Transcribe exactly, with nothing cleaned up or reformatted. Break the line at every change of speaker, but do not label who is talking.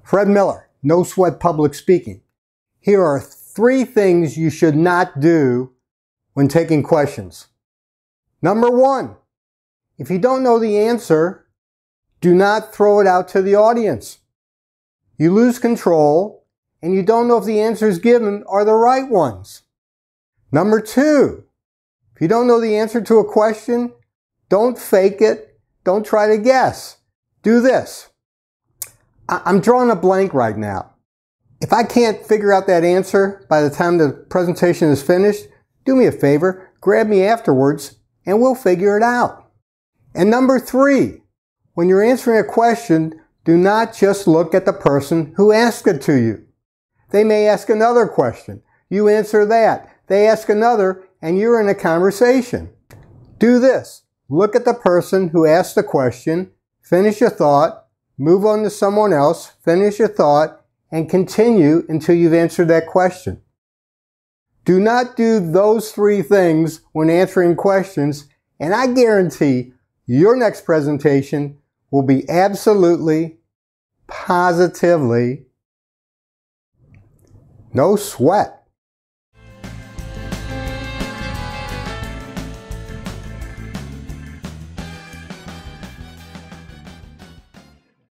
Fred Miller, No Sweat Public Speaking. Here are three things you should not do when taking questions. Number one, if you don't know the answer, do not throw it out to the audience. You lose control and you don't know if the answers given are the right ones. Number two, if you don't know the answer to a question, don't fake it. Don't try to guess. Do this. I'm drawing a blank right now. If I can't figure out that answer by the time the presentation is finished, do me a favor, grab me afterwards, and we'll figure it out. And number three, when you're answering a question, do not just look at the person who asked it to you. They may ask another question. You answer that. They ask another, and you're in a conversation. Do this. Look at the person who asked the question, finish your thought, move on to someone else, finish your thought, and continue until you've answered that question. Do not do those three things when answering questions, and I guarantee your next presentation will be absolutely, positively, no sweat.